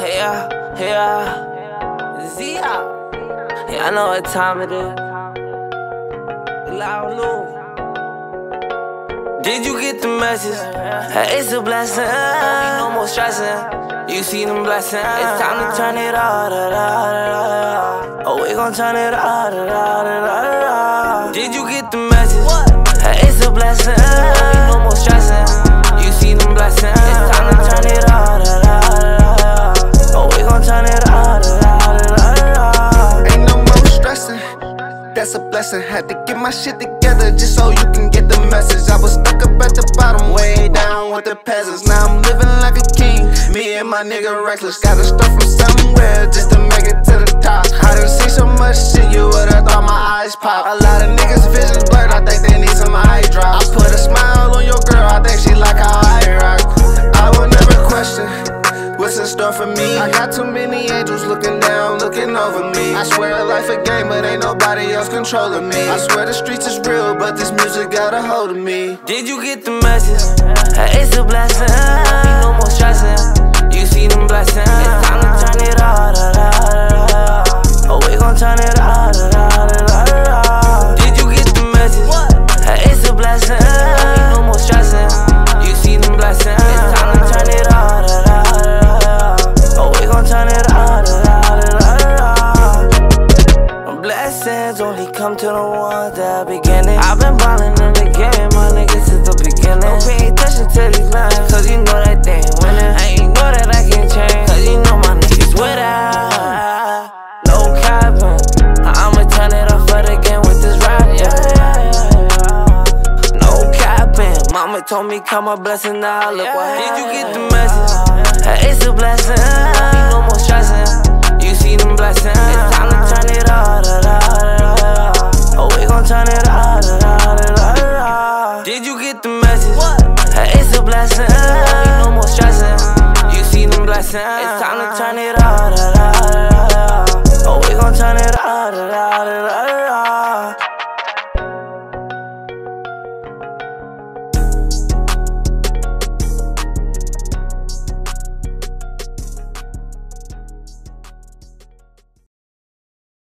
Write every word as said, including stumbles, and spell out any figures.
Hey, yeah, hey, yeah, Z out. Yeah, I know what time it is. Loud Lou. Did you get the message? Hey, it's a blessing. No more stressing. You see them blessings. It's time to turn it all. Da, da, da, da. Oh, we gon' turn it all. Da, da, da, da, da. Did you get the message? Hey, it's a blessing. No more stressing. You see them blessings. It's time to turn it all. Da, da, da, da. Oh, we gon' turn it all. Da, da, da, da, da. Ain't no more stressing. That's a blessing. Had to get my shit together just so you can get the message. I was stuck up at the bottom, way down with the peasants. Now I'm living like a king. Me and my nigga reckless. Gotta start from somewhere just to make it to the top. I done seen so much shit, you would've thought my eyes pop. A lot of niggas' visions blurred, I think they need some eye drops. I put a smile on your girl, I think she like how I rock. I will never question what's in store for me. I got too many angels looking down, looking over me. I swear life a game, but ain't nobody else controlling me. I swear the streets is real, but this music got a hold of me. Did you get the message? Hey, it's a blessing. No more stressing. You see them blessings. It's time to turn it all. Da, da, da, da. Oh, we gon' turn it all. Da, da, da, da, da. Did you get the message? Hey, it's a blessing. No more stressing. You see them blessings. It's time to turn it all. Da, da, da, da. Oh, we gon' turn it all. Da, da, da, da, da. Blessings only come to the ones that are beginning. I've been ballin' in the game, my niggas, since the beginning. Don't pay attention to these lines, cause you know that they ain't winning. I ain't know that I can change, cause you know my niggas with that. No capping, I'ma turn it off for the game with this rap, yeah. No capping, mama told me count my blessing, now look what happened. Did you get the message? Hey, it's a blessing, no more stressing. You see them blessings, it's time to turn it all. Da, da, da, da. Oh, we gon' turn it all. Da, da, da, da, da. Did you get the message? Hey, it's a blessing. No more stressing. You see them blessings. It's time to turn it all. Da, da, da, da. Oh, we gon' turn it all. Da, da, da, da.